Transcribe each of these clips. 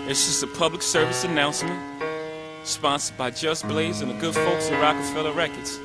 It's just a public service announcement, sponsored by Just Blaze and the good folks at Rockefeller Records.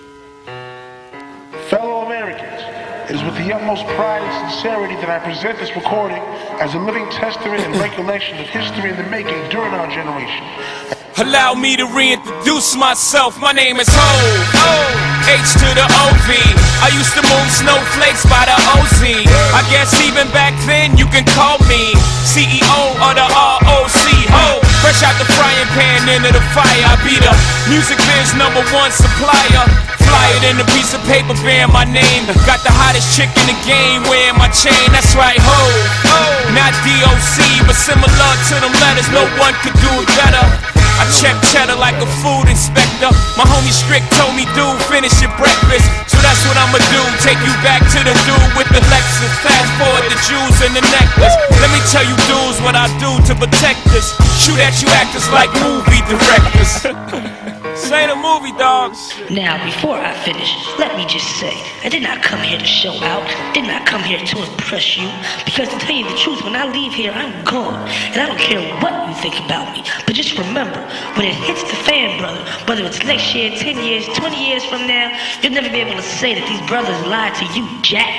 Fellow Americans, it is with the utmost pride and sincerity that I present this recording as a living testament and recollection of history in the making during our generation. Allow me to reintroduce myself. My name is Ho. H to the O-V. I used to move snowflakes by the OZ. I guess even back then you can call me CEO of the ROC. Ho. Fresh out the frying pan into the fire. I be the music biz #1 supplier. Fly it in a piece of paper bearing my name. Got the hottest chick in the game wearing my chain. That's right, Ho. Not DOC, but similar to them letters. No one could do it better. I check cheddar like a food inspector. My homie Strick told me, dude, finish your breakfast. So that's what I'ma do, take you back to the dude with the Lexus. Fast forward the jewels and the necklace. Let me tell you dudes what I do to protect us. Shoot at you actors like movie directors. This ain't a movie, dogs. Now, before I finish, let me just say, I did not come here to show out, did not come here to impress you, because to tell you the truth, when I leave here, I'm gone, and I don't care what you think about me, but just remember, when it hits the fan, brother, whether it's next year, 10 years, 20 years from now, you'll never be able to say that these brothers lied to you, Jack.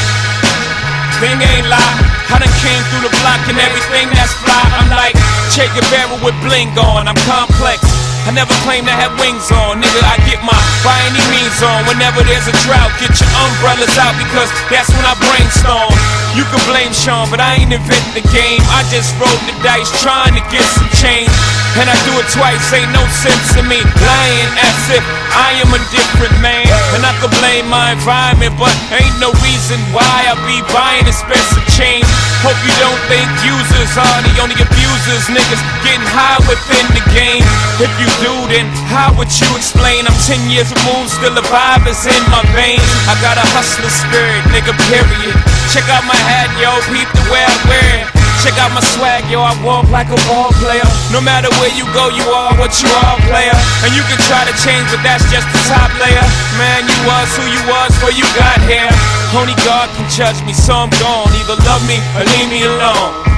Thing ain't lie, I done came through the block and everything that's fly. I'm like Che Guevara with bling on, I'm complex. I never claim to have wings on, nigga, I get my by any means on. Whenever there's a drought, get your umbrellas out because that's when I brainstorm. You can blame Sean, but I ain't inventing the game. I just rolled the dice trying to get some change. And I do it twice, ain't no sense in me lying as if I am a different man. And I could blame my environment, but ain't no reason why I be buying expensive change. Hope you don't think users are the only abusers. Niggas getting high within the game. If you do, then how would you explain? I'm 10 years removed, still the vibe is in my veins. I got a hustler spirit, nigga, period. Check out my hat, yo, peep the way I wear it. Check out my swag, yo, I walk like a ball player. No matter where you go, you are what you are, player. And you can try to change, but that's just the top layer. Man, you was who you was before you got here. Only God can judge me, so I'm gone. Either love me or leave me alone.